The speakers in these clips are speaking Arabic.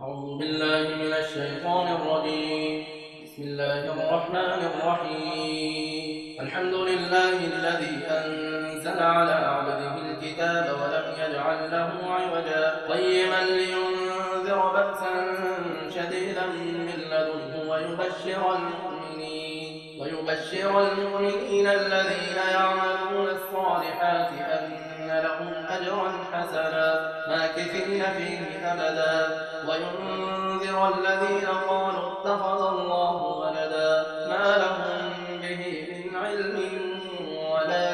أعوذ بالله من الشيطان الرجيم. بسم الله الرحمن الرحيم. الحمد لله الذي أنزل على عبده الكتاب ولم يجعل له عوجا قيما لينذر بأسا شديدا من لدنه ويبشر المؤمنين الذين يعملون الصالحات أن لهم أجرا حسنا ماكثين فيه أبدا وينذر الذين قالوا اتخذ الله ولدا ما لهم به من علم ولا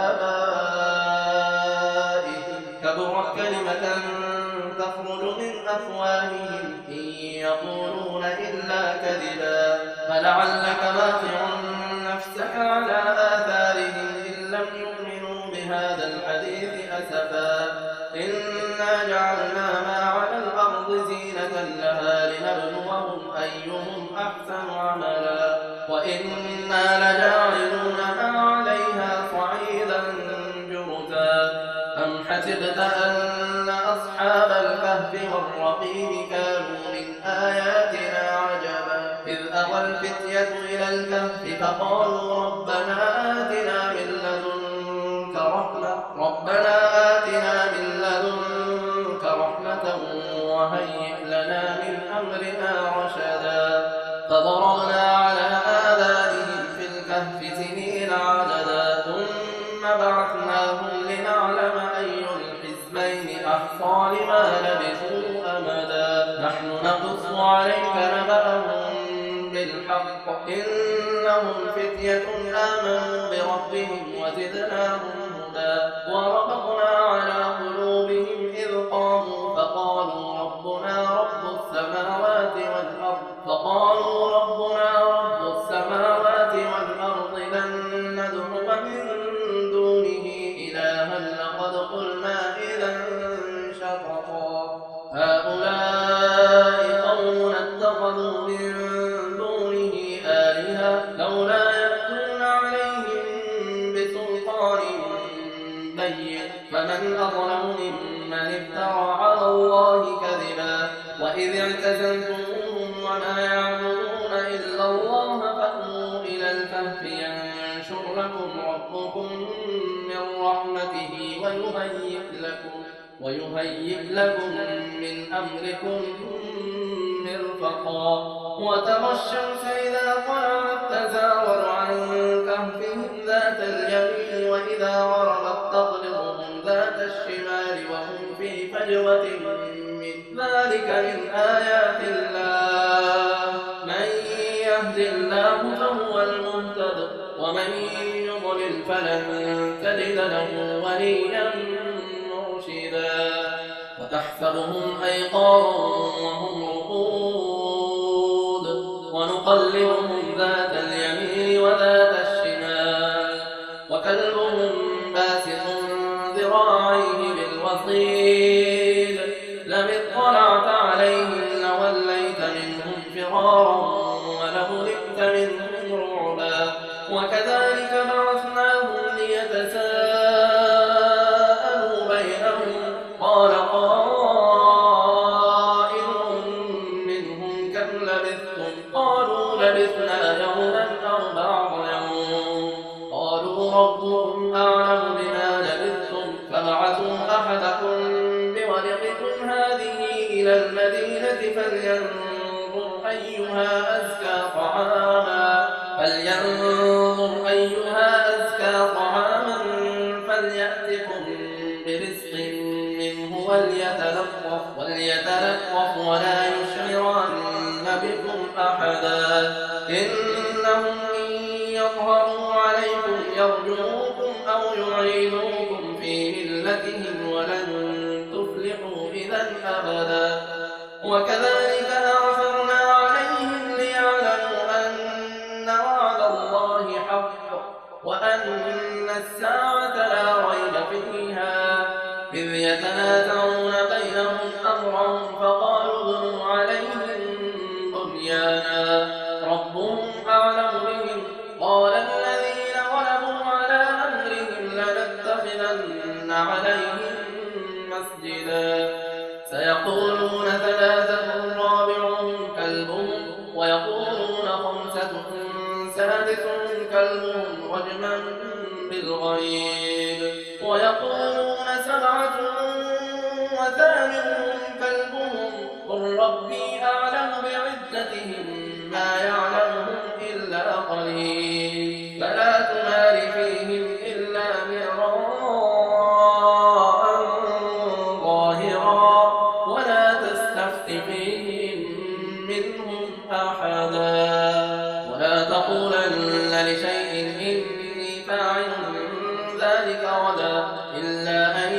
لآبائهم كبرت كلمة تخرج من أفواههم إن يقولون إلا كذبا فلعلك باخع نفسك على آثارهم إن لم يؤمنوا بهذا الحديث أسفا إنا جعلنا ما على الأرض زينة لها لنبلوهم أيهم أحسن عملا وإنا لجاعلون ما عليها صعيدا جرزا أم حسبت أن أصحاب الكهف والرقيم كانوا من آياتنا عجبا إذ أوى الفتية إلى الكهف فقالوا ربنا آتنا من لدنك رحمة وهيئ لنا من أمرنا رشدا فضربنا على آذانهم في الكهف سنين عددا ثم بعثناهم لنعلم أي الحزبين أحصى لما لبثوا أمدا نحن نقص عليك نبأهم بالحق إنهم فتية آمنوا بربهم وزدناهم هدى وربطنا على قلوبهم إذ قاموا فقالوا ربنا رب السماوات والأرض لن ندعو من دونه إلها لقد قلنا إذا شططا هؤلاء قوم اتخذوا من دونه آلهة لولا يأتون عليهم بسلطان بين فمن أظلم ممن افترى على الله كذبا وإذ اعتزلتموهم وما يعبدون إلا الله فأووا إلى الكهف ينشر لكم ربكم من رحمته ويهيئ لكم من أمركم مرفقا وترى الشمس إذا طلعت تزاور عن كهفهم ذات اليمين وإذا غربت تقرضهم ذات الشمال وهم في فجوة من ذلك من آيات الله من يهد الله فهو المهتد ومن يضلل فلن تجد له وليا مرشدا وتحسبهم أيقاظا وهم رقود ونقلبهم ذات اليمين وذات الشمال وكلبهم باسط ذراعيه بالوصيد لم اطلعت عليهم لوليت منهم فرارا ولملئت منهم رعبا وكذلك بعثناهم ليتساءلوا بينهم قال قائل منهم كم لبثتم قالوا لبثنا يوما أو بعض يوم قالوا ربكم أعلم بما لبثتم فابعثوا أحدكم بورقكم هذه إلى المدينة فلينظر أيها أزكى طعاما فليأتكم برزق منه وليتلطف ولا يشعرن بكم أحدا إنهم إن يظهروا عليكم يرجموكم أو يعيدوكم في ملتهم ولن تفلحوا إذا أبدا وكذلك أعثرنا عليهم ليعلموا أن وعد الله حق وأن الساعة لا ريب فيها إذ يتنازعون بينهم أمرهم فقالوا ابنوا عليهم بنيانا ربهم أعلم بهم قال الذين غلبوا على أمرهم لنتخذن عليهم مسجدا سيقولون ثلاثة ألسنتهم ما يعلمهم إلا قليل فلا تمار فيهم إلا مراء ظاهرا ولا تستفت فيهم منهم أحدا ولا تقولن لشيء إني فاعل ذلك غدا إلا أن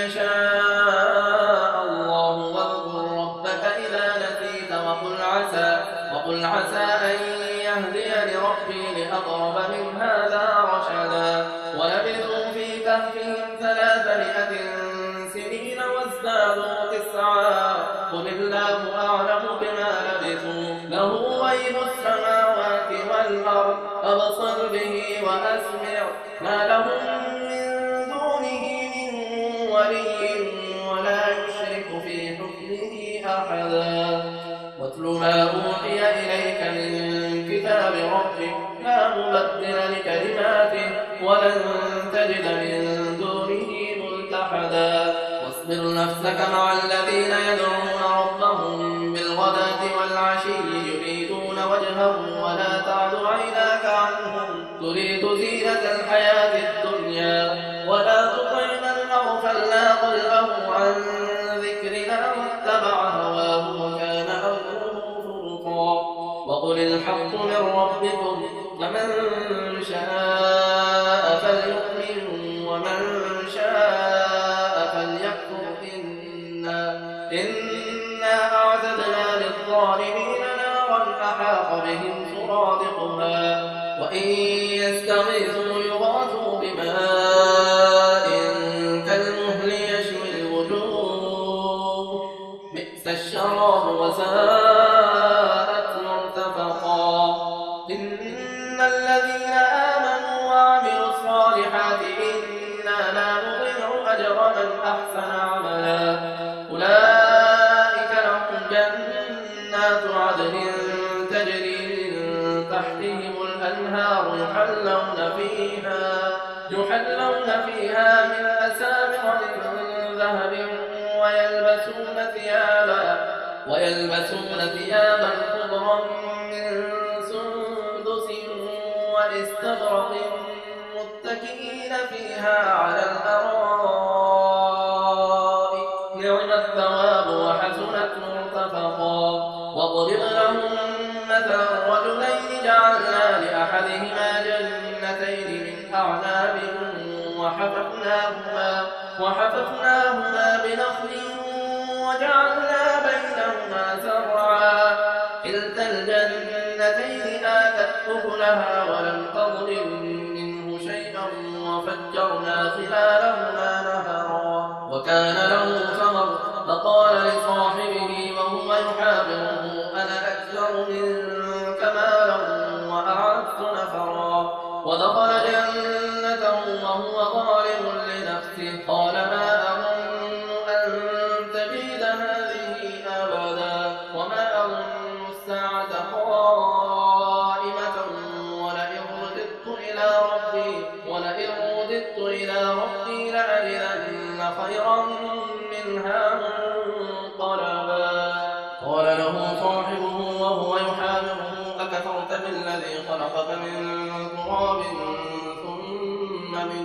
يشاء الله واذكر ربك إذا نسيت وقل عسى أن يهديني ربي لأقرب من هذا رشدا ولبثوا في كهفهم 300 سنين وازدادوا 9 قل الله أعلم بما لبثوا له غيب السماوات والأرض أبصر به وأسمع ما لهم من دونه من ولي ولا يشرك في حكمه أحدا واتل ما أوحي إليك من كتاب ربك لا مبدل لكلماته ولن تجد من دونه ملتحدا واصبر نفسك مع الذين يدعون ربهم بالغداة والعشي يريدون وجهه ولا تعد عيناك عنهم تريد زينة الحياة الدنيا ولا تطع من أغفلنا قلبه عن ذكرنا واتبع هواه وكان أمره فرطا وقل الحق من ربكم فمن شاء فليؤمن ومن شاء فليكفر إنا أعتدنا للظالمين نارا أحاط بهم سرادقها وإن يستغيثوا يغاثوا بماء كالمهل يشوي الوجوه بئس الشراب وساءت مرتفقا إن الذين آمنوا وعملوا الصالحات إنا لا نضيع أجر من أحسن عملا أولئك لهم جنات عدن تجري من تحتهم الأنهار يحلون فيها من أساور من ذهب ويلبسون ثيابا خضرا من سندس واستبرق متكئين فيها على الأرائك نعم الثواب وحسنت مرتفقا واضرب لهم مثلا رجلين جعلنا لأحدهما جنتين من أعناب وحففناهما بنخل وجعلنا بينهما زرعا كلتا الجنتين آتت أكلها ولم تظلم منه شيئا وفجرنا خلالهما نهرا وكان له ثمر فقال لصاحبه وهو يحاوره أنا أكثر منك مالا وأعز نفرا ودخل جنته وهو ظالم لنفسه قال ما أظن أن تبيد هذه أبدا وما أظن الساعة قائمة ولئن رددت إلى ربي لأجدن خيرا منها منقلبا قال له صاحبه وهو يحاوره أكفرت بالذي خلقك من تراب ثم من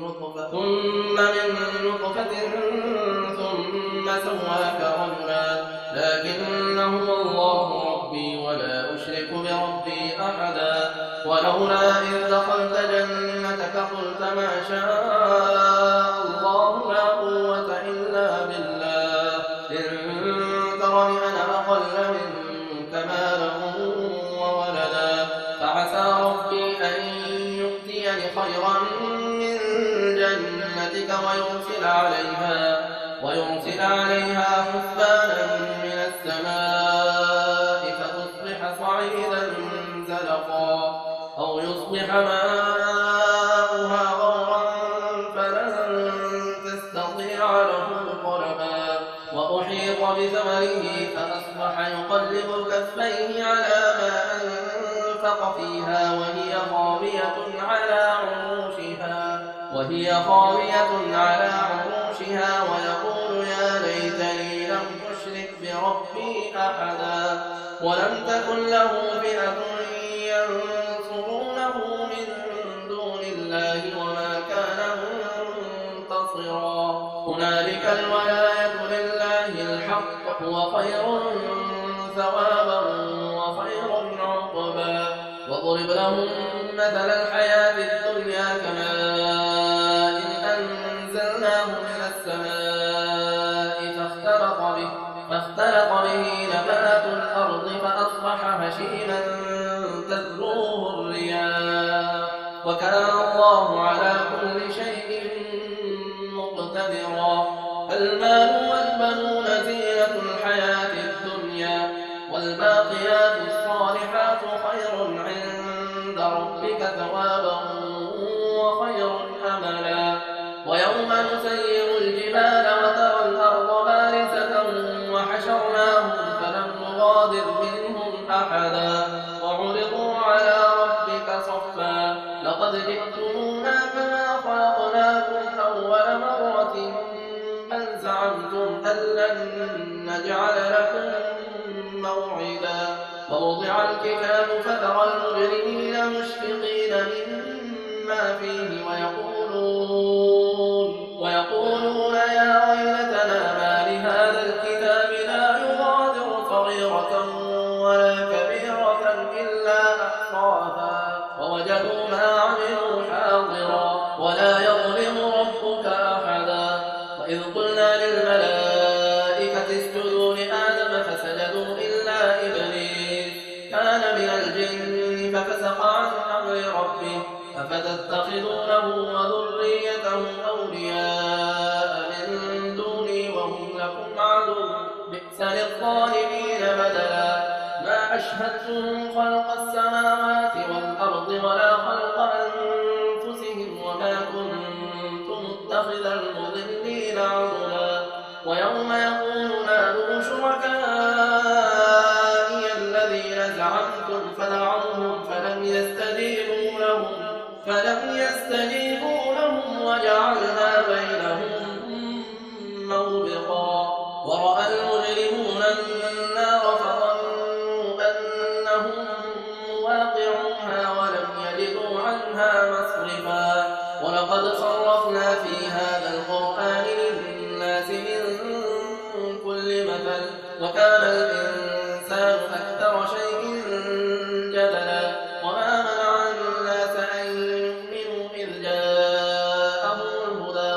نطفة ثم سواك رجلا لكن هو الله ربي ولا أشرك بربي أحدا ولولا إذ دخلت جنتك قلت ما شاء الله لا قوة إلا بالله إن ترني أنا أقل منك مالا وولدا فعسى ربي أن يؤتيني خيرا من جنتك ويرسل عليها حسبانا من السماء فتصبح صعيدا زلقا أو يصبح ماؤها غورا فلن تستطيع له طلبا وأحيط بثمره فأصبح يقلب كفيه على ما أنفق فيها وهي خاوية على عروشها ويقول يا ليتني لم أشرك ربي أحدا ولم تكن له فئة ينصرونه من دون الله وما كان منتصرا هنالك الولاية لله الحق هو خير ثوابا وخير عقبا واضرب لهم مثل الحياة الدنيا كماء أنزلناه من السماء فاختلط به نبات الأرض فأصبح هشيما تذروه الرياح وكان الله على كل شيء مقتدرا المال والبنون زينة الحياة الدنيا والباقيات الصالحات خير عند ربك ثوابا وخير أملا ويوم نسير الجبال وترى الأرض بارزة وحشرناهم فلم نغادر منهم أحدا وعرضوا على ربك صفا لقد جئتمونا كما خلقناكم أول مرة بل زعمتم أن لن نجعل لكم موعدا ووضع الكتاب فترى المجرمين مشفقين مما فيه ويقولون يا ويلتنا ما لهذا الكتاب لا يغادر صغيرة ولا كبيرة إلا أحصاها ووجدوا ما عملوا حاضرا ولا يظلم ربك أحدا وإذ قلنا للملائكة اسجدوا لآدم فسجدوا إلا إبليس كان من الجن ففسق عن أمر ربه أفتتخذونه وذريته أولياء من دوني وهم لكم عدو بئس للظالمين بدلا ما أشهدتهم خلق السماوات والأرض ولا خلق أنفسهم وما كنت متخذ المضلين عضدا ويوم يقول نادوا شركائي الذين زعمتم فدعوهم فلم يستجيبوا لهم وجعلنا بينهم موبقا ورأى المجرمون النار فظنوا أنهم واقعوها ولم يجدوا عنها مصرفا ولقد صرفنا في هذا القرآن للناس من كل مثل وكان الإنسان أكثر شيء جدلا وما منع الناس أن يؤمنوا إذ جاءهم الهدى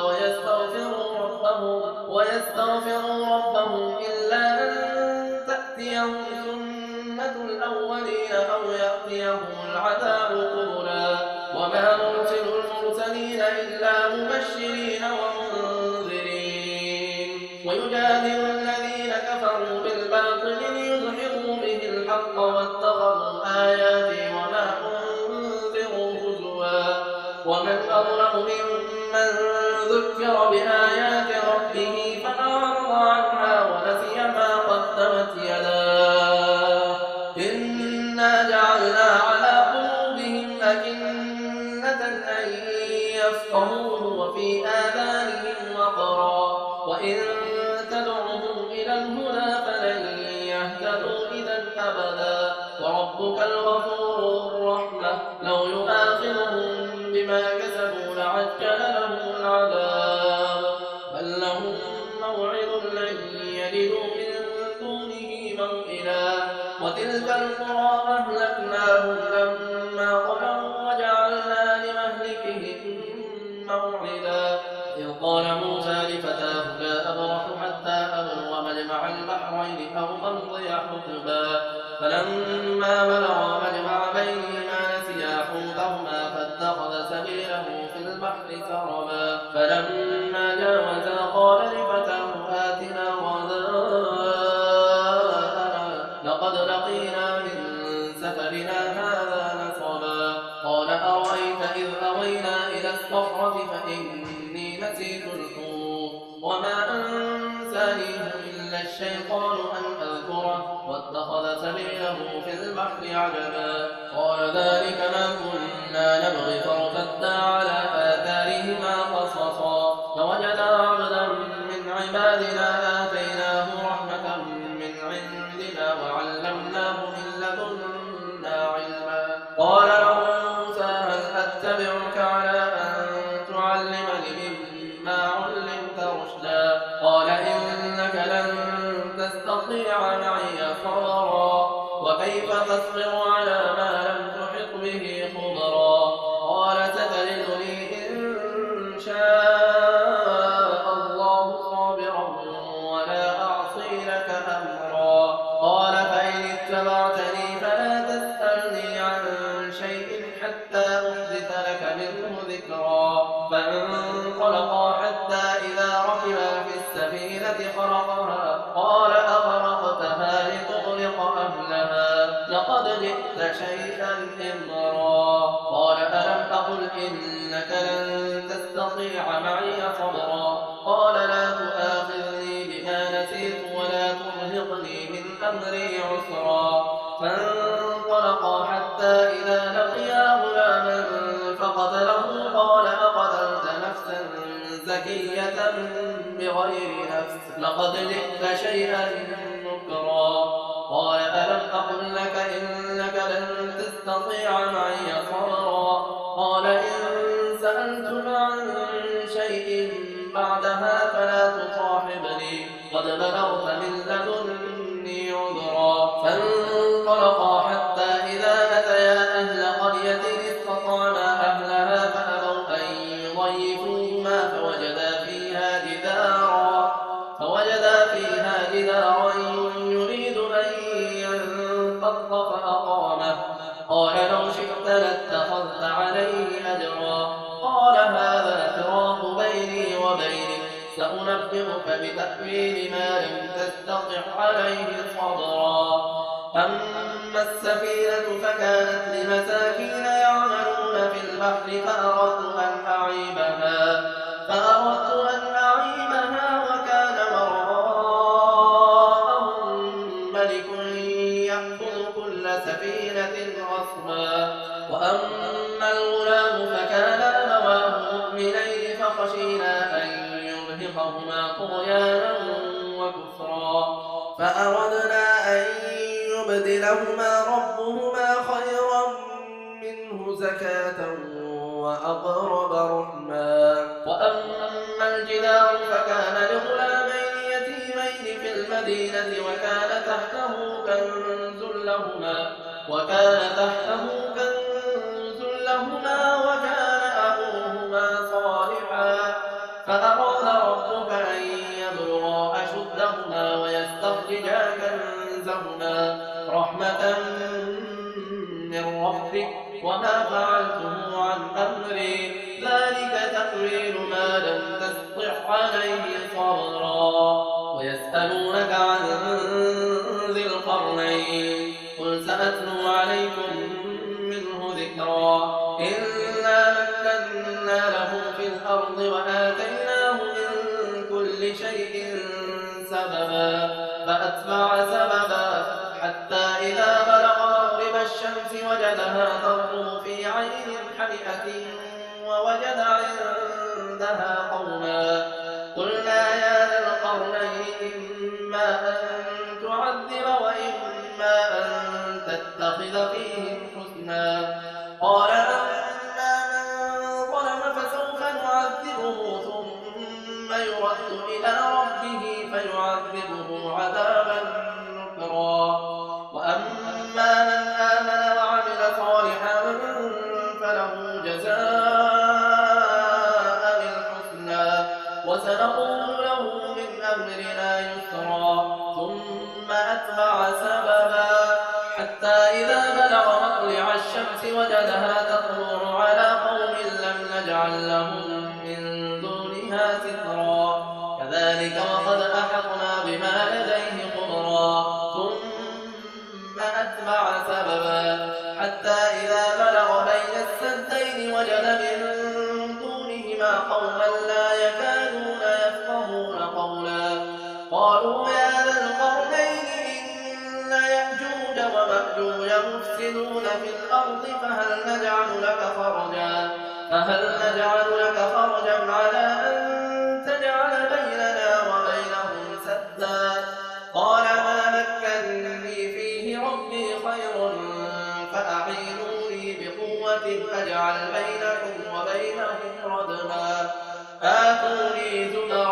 ويستغفروا ربهم إلا أن تأتيهم سنة الأولين أو يأتيهم العذاب قبلا وما نرسل المرسلين إلا مبشرين ومنذرين ويجادل الذين كفروا بالباطل ليدحضوا به الحق واتخذوا آياتي وما أنذروا هزوا ومن أظلم ممن ذكر بآيات ربه فأعرض عنها ونسي ما قدمت يداه إنا جعلنا على قلوبهم أكنة أن يفقهوه وفي آذانهم وقرا وإن تدعوهم إلى الهدى فلن يهتدوا إذا أبدا وربك الغفور الرحمة لو يؤاخذهم بما كسبوا لعجل لهم العذاب بل لهم موعد لن يجدوا من دونه موئلا وتلك القرى أهلكناهم لما ظلموا وجعلنا لمهلكهم موعدا إذ قال موسى لفتاه لا أبرح حتى أبلغ مجمع البحرين أو أمضي حقبا فلما بلغا مجمع بينهما نسيا حوتهما فاتخذ سبيله في البحر سربا فلما جاوزا قال لفتاه آتنا غداءنا لقد لقينا من سفرنا هذا نصبا قال أرأيت إذ أوينا إلى الصخرة فإني نسيت الحوت وما أنسانيه إلا الشيطان أن أذكره واتخذ سبيله في البحر عجبا قال ذلك ما كنا نبغي فارتدا على آثارهما قصصا فوجدا عبدا من عبادنا آتيناه رحمة من بنا وعلمناه من لدنا علما. قال له موسى هل أتبعك على أن تعلمني مما علمت رشدا؟ قال إنك لن تستطيع معي صبرا وكيف تصبر على ما لم تحط به خبرا؟ قال ستجدني إن شاء الله صابرا ولا أعصي لك أمرا. قال فإن اتبعتني فلا تسألني عن شيء حتى أحدث لك منه ذكرا. فانطلقا حتى إذا ركبا في السفينة خرقها قال أخرقتها لتغرق أهلها لقد جئت شيئا إمرا. قال ألم أقل إنك لن تستطيع معي صبرا؟ قال لا تؤاخذني بما نسيت ولا ترهقني من أمري عسرا. فانطلقا حتى إذا لقيا غلاما فقتله قال أقتلت نفسا زكية بغير نفس لقد جئت شيئا نكرا. قال ألم أقل لك إنك لن تستطيع معي صبرا؟ قال إن سألتك عن شيء بعدها فلا تصاحبني قد بلغت من لدني عذرا. فانطلقا حتى إذا أتيا أهل قرية استطعما أهلها فأبوا أن يضيفوهما فوجدا فيها جدارا يريد أن ينقض فأقامه. قال لو شئت لاتخذت عليه أجرا. قال هذا فراق بيني وبينك سأنبئك بتأويل ما لم تستطع عليه صبرا. أما السفينة فكانت لمساكين يعملون في البحر فأردت أن أعيبها وكان وراءهم ملك يأخذ كل سفينة غصبا. وأما الغلام فكان أبواه مؤمنين فخشينا أن يرهقهما طغيانا وكفرا فأردنا أن يبدلهما ربهما خيرا منه زكاة وأقرب رحما. وأما الجدار فكان لغلامين يتيمين في المدينة وكان تحته كنز لهما وكان أبوهما صالحا فأراد ربك أن يبلغا أشدهما ويستخرجا كنزهما رحمة من ربك وما فعلته عن أمري ذلك تأويل ما لم تستطع عليه صبرا. ويسألونك عن ذي القرنين قل سأتلو عليكم منه ذكرا. إنا مكنا له في الأرض وآتيناه من كل شيء سببا فأتبع سببا حتى إذا بلغ مغرب الشمس وجدها تغرب في عين حمئة ووجد عندها قوما قلنا يا ذا القرنين إما أن تعذب وإما أن تتخذ فيهم حسنا. قال أما من ظلم فسوف نعذبه ثم يرد إلى ربه فيعذبه عذابا نكرا. وأما من آمن وعمل صالحا فله جزاء الحسنى وسنقول له من أمرنا يسرا. ثم أتبع سببا حتى إذا بلغ مطلع الشمس وجدها تطلع على قوم لم نجعل لهم من دونها سترا. كذلك وقد أحطنا بما لديه خبرا. ثم أتبع سببا حتى إذا بلغ بين السدين وجد من دونهما قوما لا يكادون يفقهون قولا. قالوا يا ذا القرنين إن يأجوج ومأجوج مفسدون في الأرض فهل نجعل لك خرجا على أن تجعل بيننا وبينهم سدا؟ قال ما مكنا خير فأعينوني بقوة أجعل بينكم وبينهم ردما آتوني زبر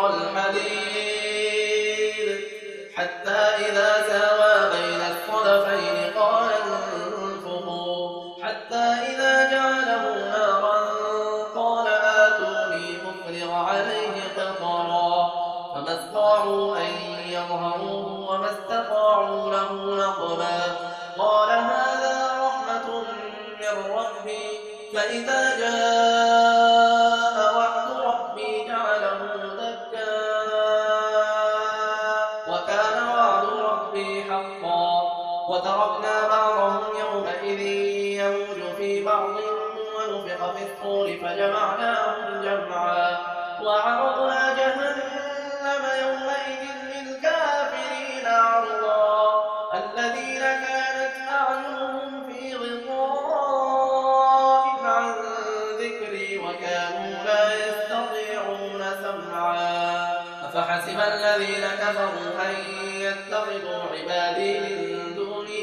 الحديد حتى إذا ساوى بين الصدفين قال انفخوا حتى إذا جعله نارا قال آتوني أفرغ عليه قطرا فما استطاعوا أن يظهروه وما استطاعوا له نقبا قال هذا رحمة من ربي فإذا جاء وعد ربي جعله دكا وكان وعد ربي حقا وتركنا بعضهم يومئذ يموج في بعض ونفخ في الصور فجمعناهم جمعا وعرضنا جهنم يومئذ للكافرين عرضا الذين كانت أعينهم في غطاء عن ذكري وكانوا لا يستطيعون سمعا أفحسب الذين كفروا أن يتخذوا عبادي من دوني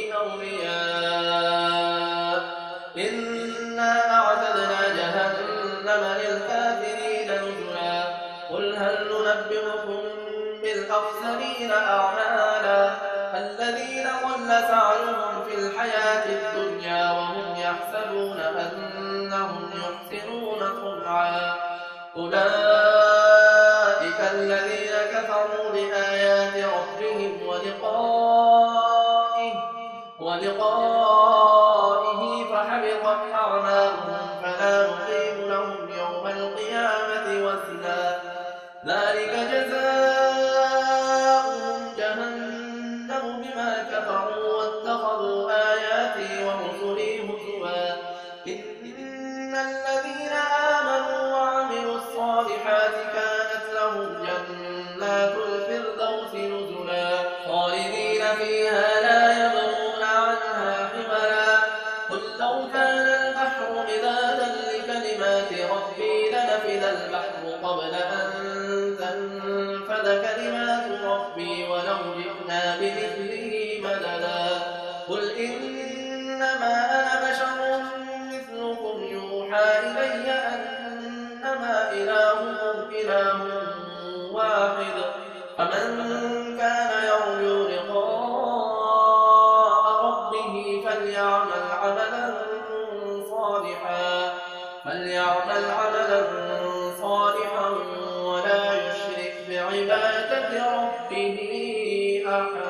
أولياء إنا أعتدنا جهنم للكافرين نزلا قل هل ننبئكم بالأخسرين أعمالا الذين ضل سعيهم في الحياة الدنيا وهم يحسبون أنهم يحسنون صنعا أولئك الذين كفروا بآيات ربهم ولقائه فحبطت أعمالهم فلا نقيم لهم يوم القيامة وزنا ذلك جزاؤهم جهنم بما كفروا واتخذوا آياتي ورسلي هزوا إن الذين آمنوا وعملوا الصالحات كانت لهم جنات الفردوس نزلا خالدين فيها لا يبغون عنها حولا قل لو كان البحر مدادا لكلمات ربي لنفذ البحر قبل أن تنفذ كلمات ربي ولو جئنا بمثله مددا قل إنما أنا بشر مثلكم يوحى إلي أنما إلهكم إله واحد فمن كان يرجو لقاء ربه فليعمل عملا صالحا ولا يشرك بعبادة ربه أحدا.